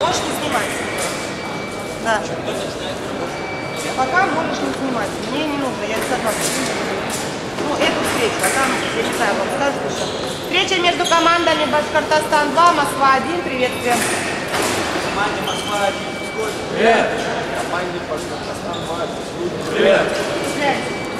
Можешь не снимать. Да. Пока можешь не снимать. Мне не нужно, я согласна. Ну, эту встречу, а там, я не знаю, вам скажут еще. Встреча между командами Башкортостан 2, Москва 1. Приветствие. Команде Москва 1. Привет. Команде Башкортостан 2. Привет. Привет.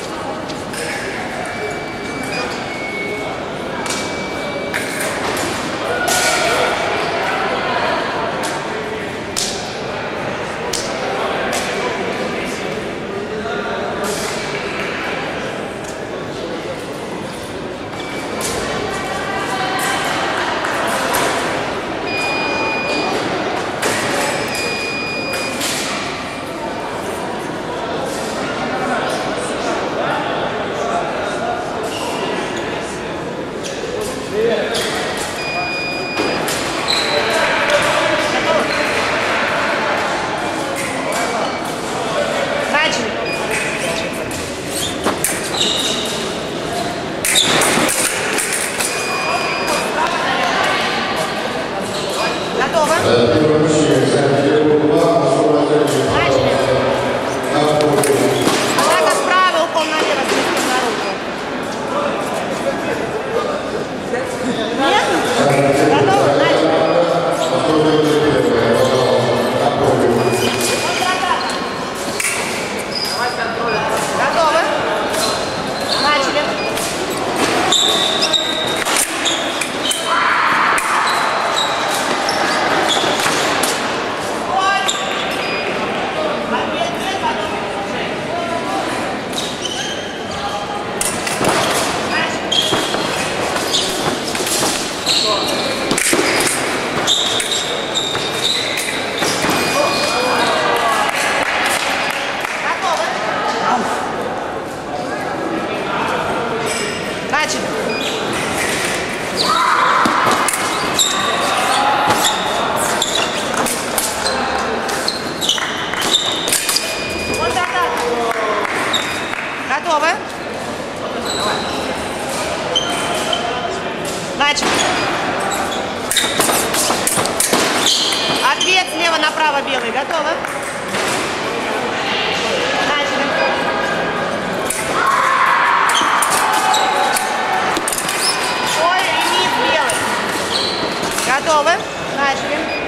Готовы? Начали. Ответ слева направо белый. Готовы? Начали. Ой, ремис белый. Готовы? Начали.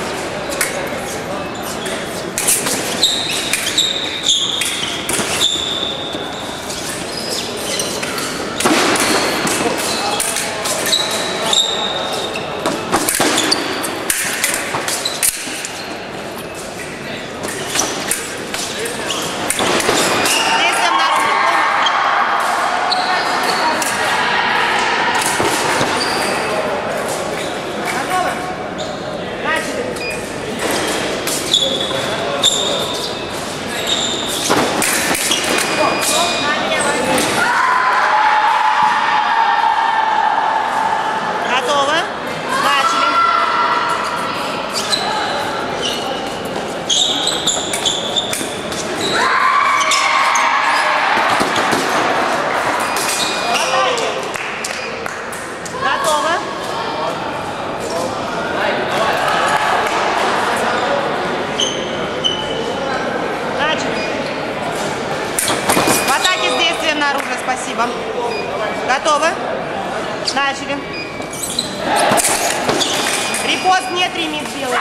Наружу, спасибо. Готовы? Начали. Репост нет, ремикс белый.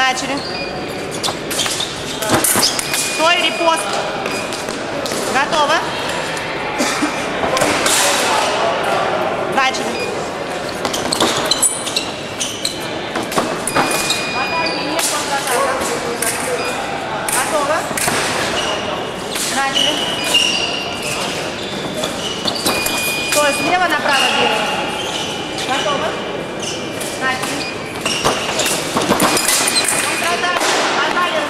Начали. Стой, репост. Готово. Начали. Атаки нет, контратака. Готово. Начали. Стой, слева направо делаем. Готово. Начали. Контратака. Погнали.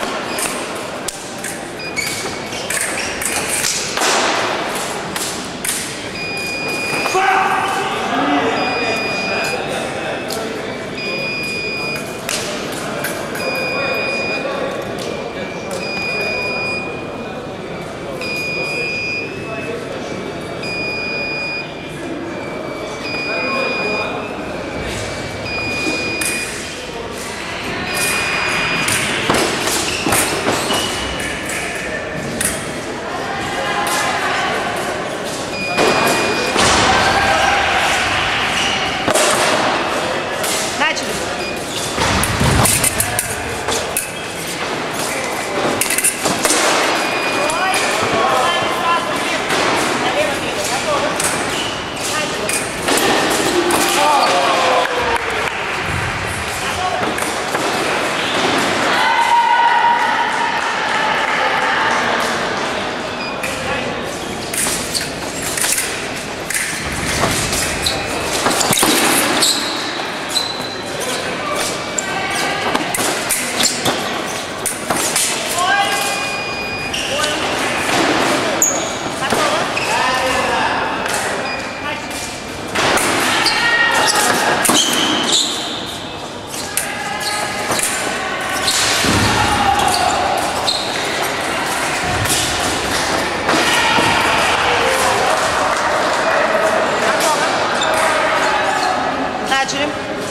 Начали.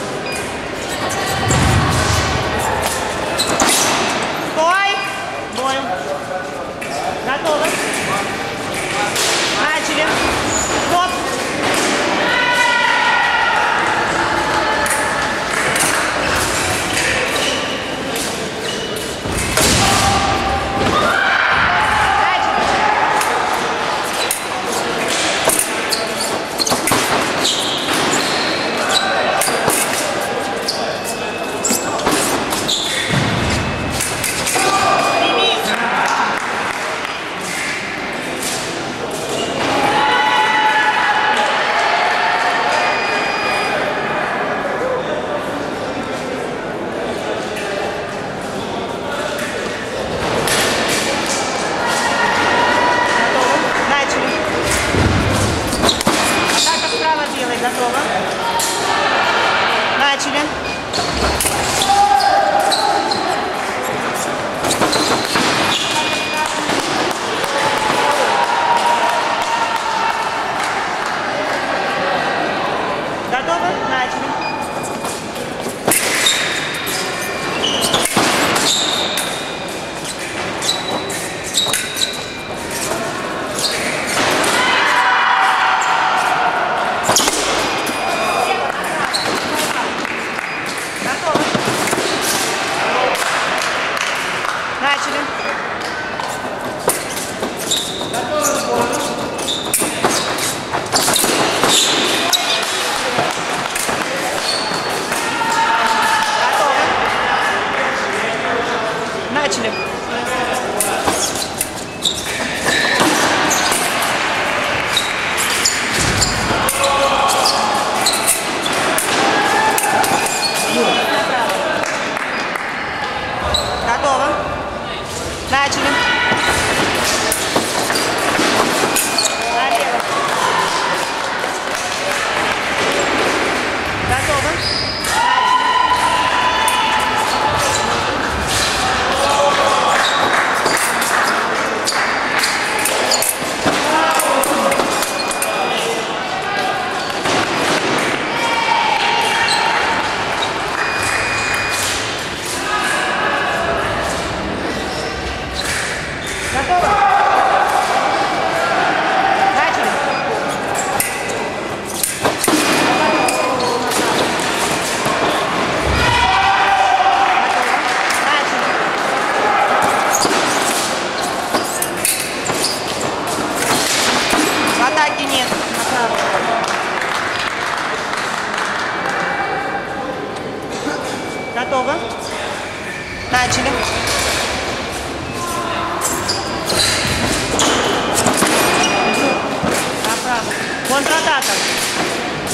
Стой. Бой. Готово. Начали. Стоп. Готово. Начали. Готово. Начали.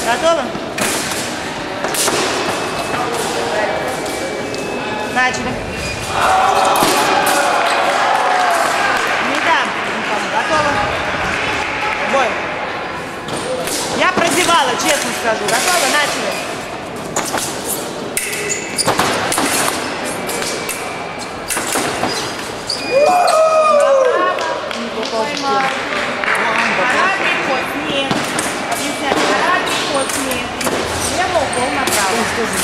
Готовы? Начали. Не дам никому. Готовы? Бой. Я прозевала, честно скажу. Готовы? Начали. Поймал. Парадный ход. Нет. Объясняю. Парадный ход. Нет. Лево укол направо.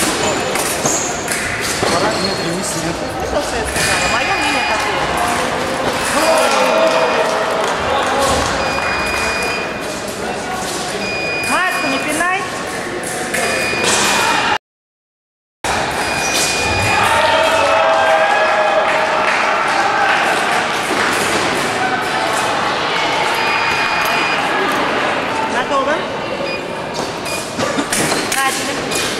Парад нет, ремис нет. Ну что я сказала? Мое мнение такое. Маску не пинай. Готовы? Начали.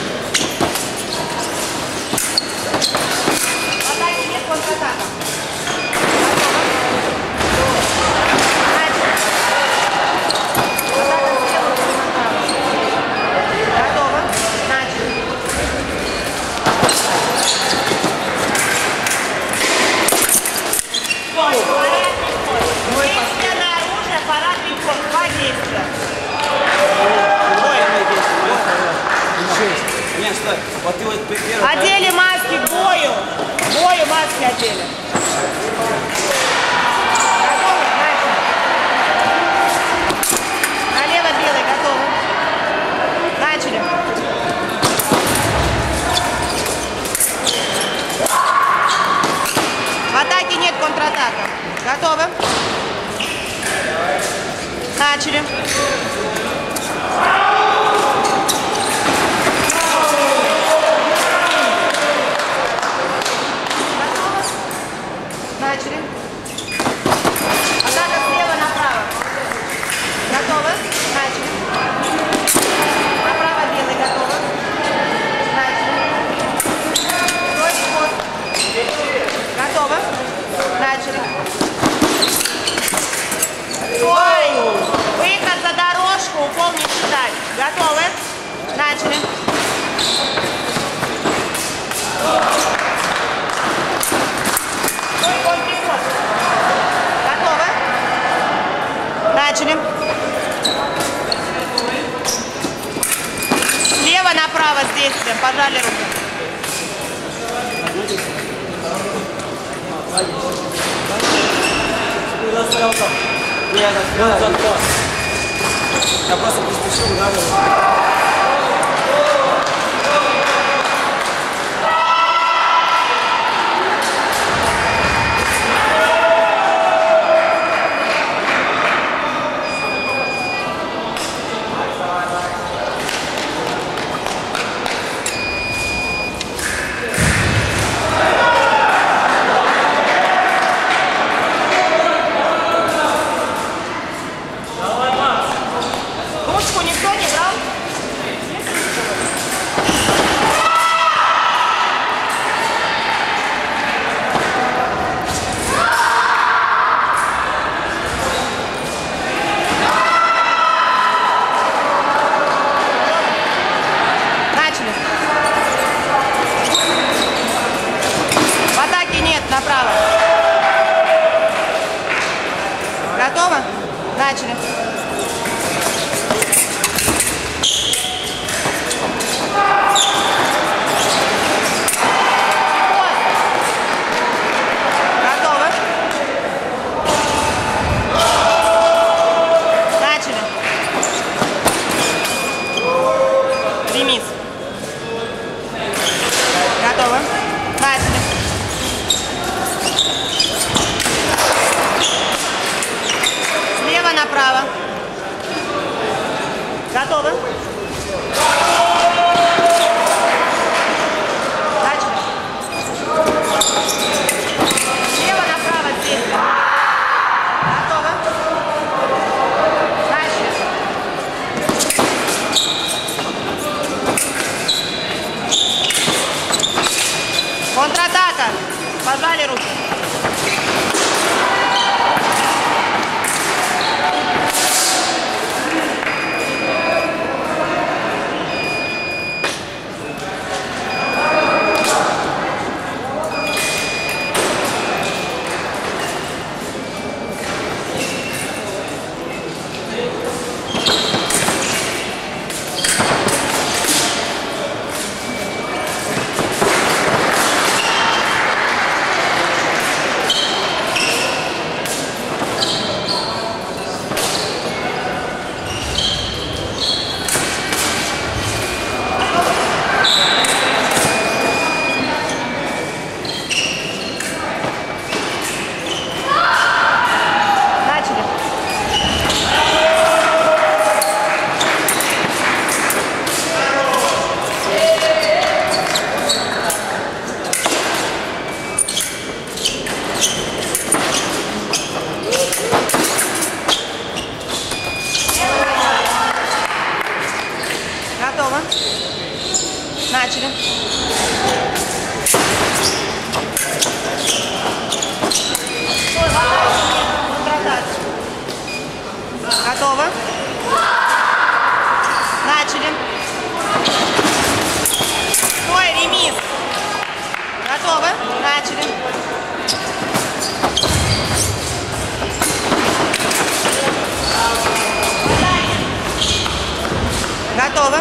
Атаки нет, контратака. Готово. Начали. Действие на оружие, парадный ход. Два действия. Нет, стой. Вот ты вот первый. Одели маски к бою. К бою маски одели. Готовы? Начали. Налево белый. Готовы? Начали. В атаке нет, контратака. Готовы? Начали. Начали. Атака слева направо. Готовы? Начали. Направо белый. Готовы? Начали. Стой, ход. Готовы? Начали. Стой! Выход за дорожку, укол не считать. Готовы? Начали. Готовы? Начали. Слева направо с действием. Пожали руки. Я просто поспешил, да? Ручку никто не брал? Начали. В атаке нет, направо. Готово? Начали. Готово? Начали. Ремис. Готово? Начали. Слева направо. Готовы? Начали. Слева направо здесь. Готовы? Начали. Контратака. Пожали руки. Готово. Начали. Готово. Начали. Стой, ремис. Готово. Начали. Готово.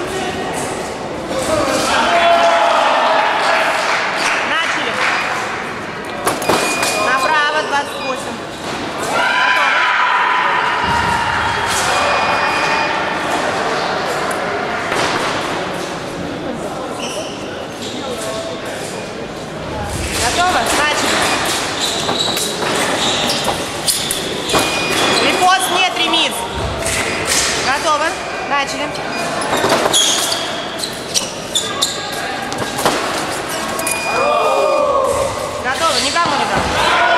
Начали. Направо 28. Готово? Начали. Репост нет, ремис. Готово? Начали. Готово? Никому не дам.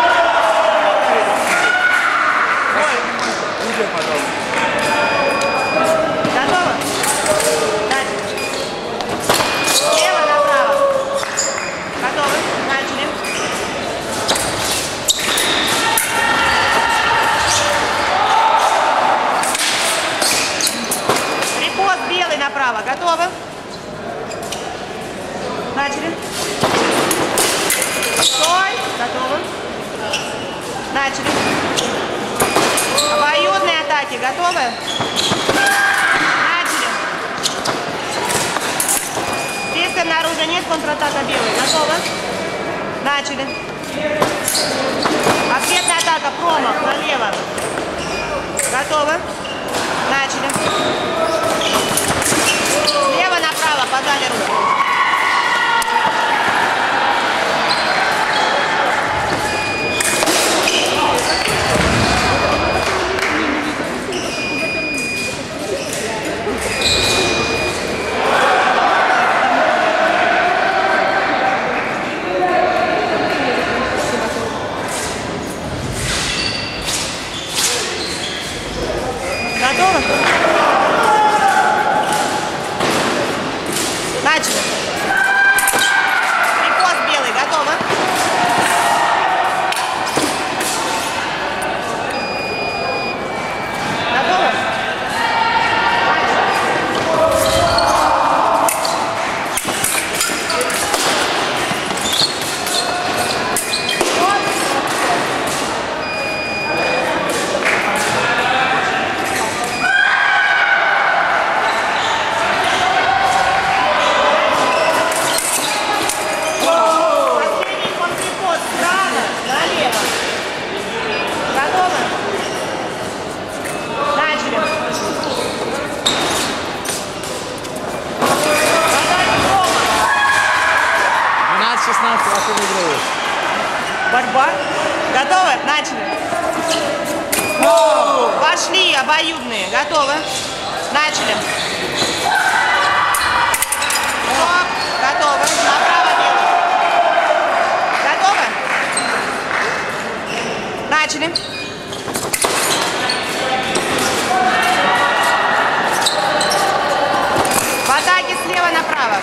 Готово? Начали. Слева направо. Готово? Начали. Репост белый направо. Готово? Начали. Стой. Готово. Начали. Обоюдные атаки. Готовы? Начали. Здесь наружу нет, контратака белый. Готово? Начали. Ответная атака. Промах. Налево. Готово? Начали. Слева направо. Подали руку. Готово? Начали. Репост белый. Готово? Готово? Борьба. Готовы? Начали. Пошли, обоюдные. Готовы? Начали. Стоп. Готовы. Направо белый. Готовы? Начали. В атаке слева направо.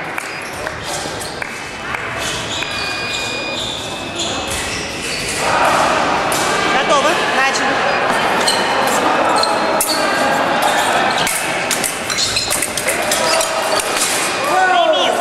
Готовы? Начали. Ремис.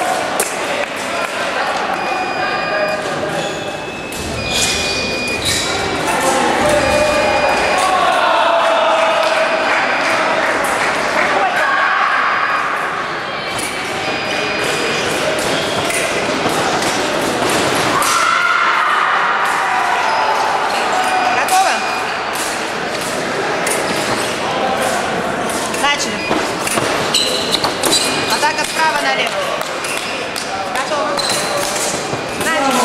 Атака справа налево. Готово. Начали.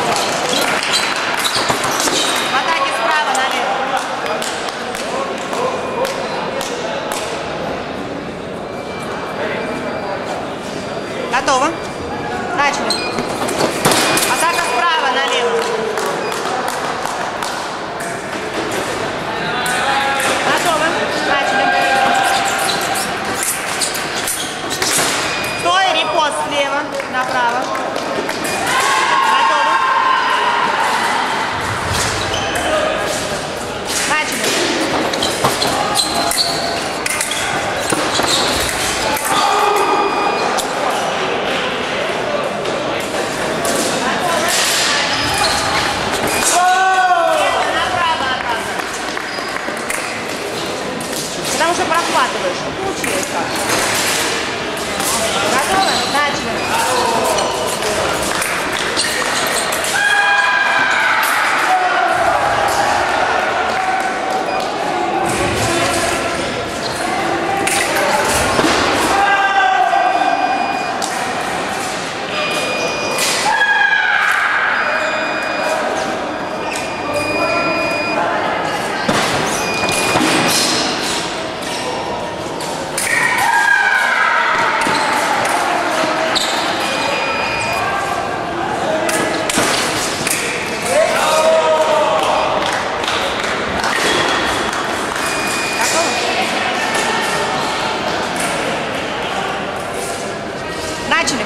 Атаки справа налево. Готово. Начали. Атака справа налево. Готово. Начали. слева направо. Готово. Начали. Потому что прохватываешь. Получилось как. Готовы? Начали. Начали.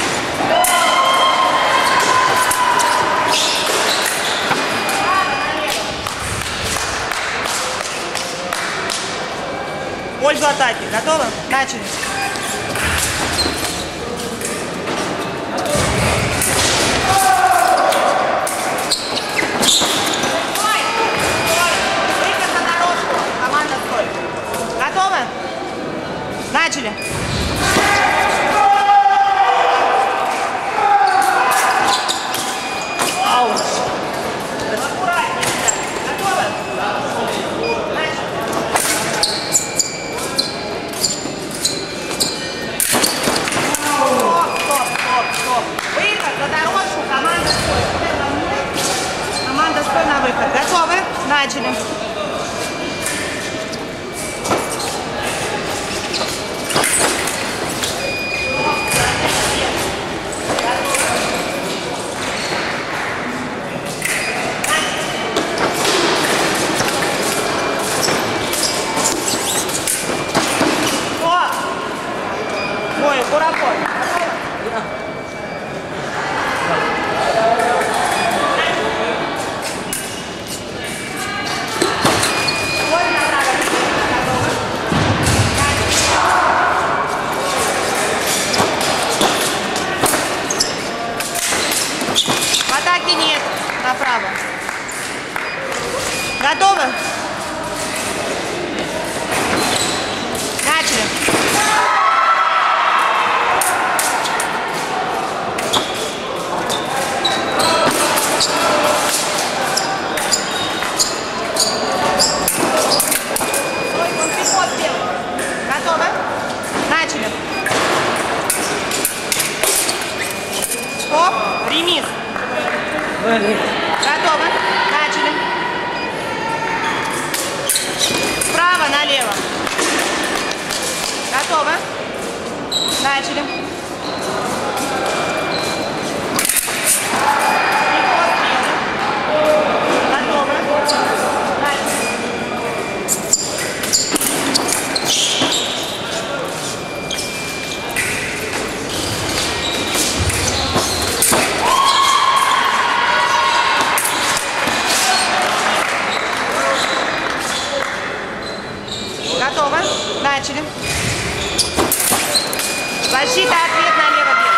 Пользу атаки. Готовы? Начали. Выход на дорожку. Команда стой. Готовы? Начали. На выход. Готовы? Начали. Ой, куракой. Атаки нет. Направо. Готовы? Начали. Готовы? Начали. Стоп. Ремис. Готовы? Начали. Справа налево. Готовы? Начали. Готовы? Начали. Готово? Начали. Защита, ответ налево белый.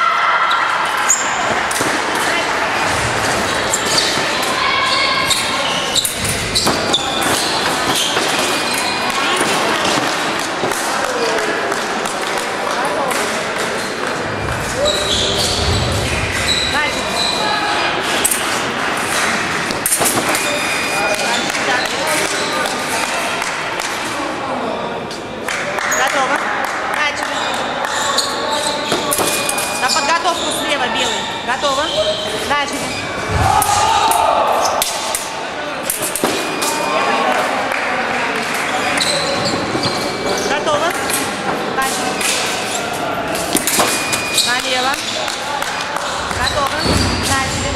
Готово. Начали. На подготовку слева белый. Готово. Начали. Готово. Начали. Налево. Готово. Начали.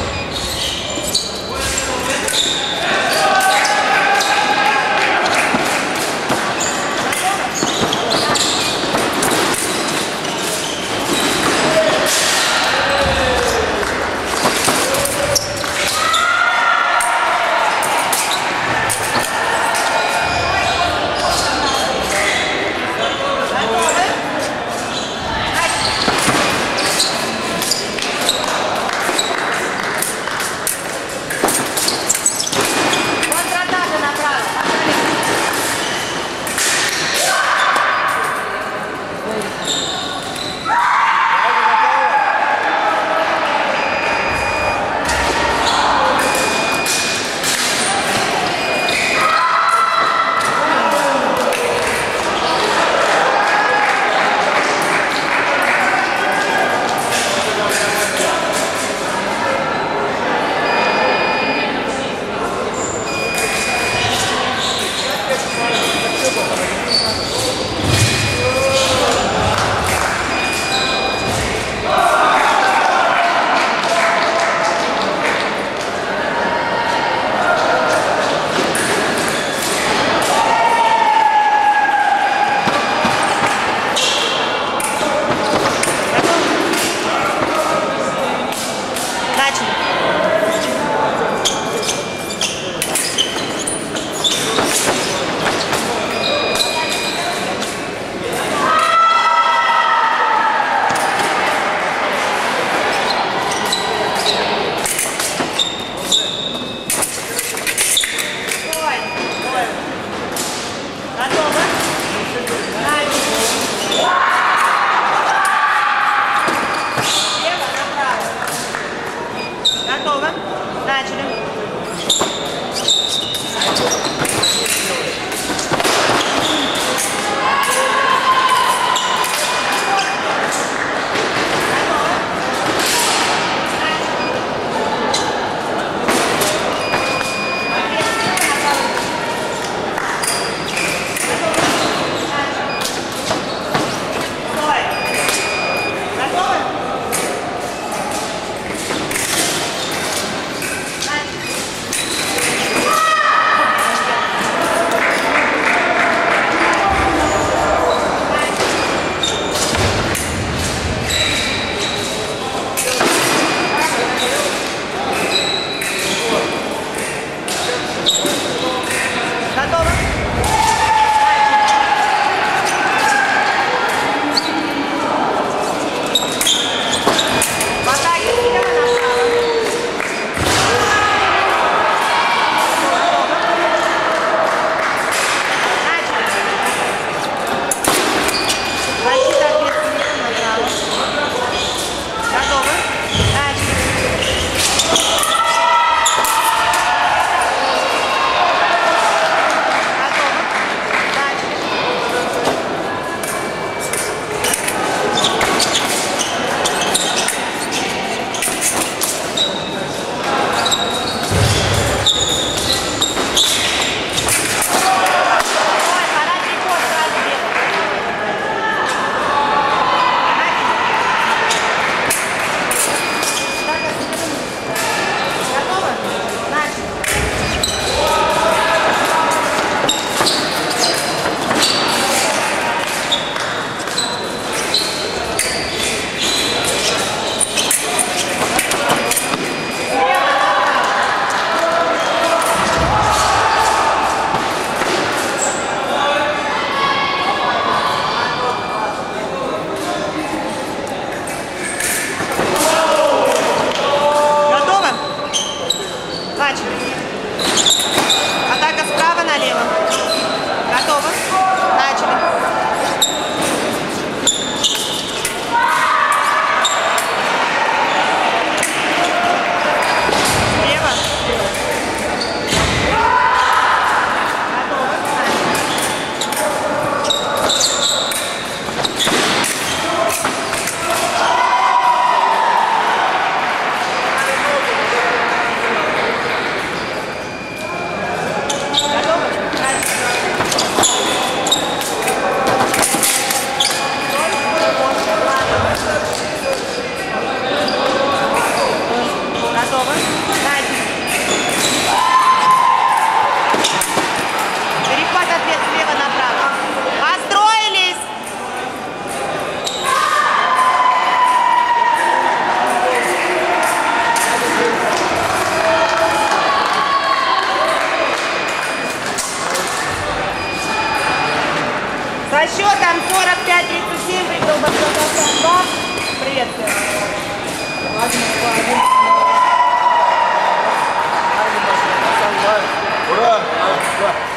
Со счетом 45-37 прибыл Башкортостан. Приветствую. Ура!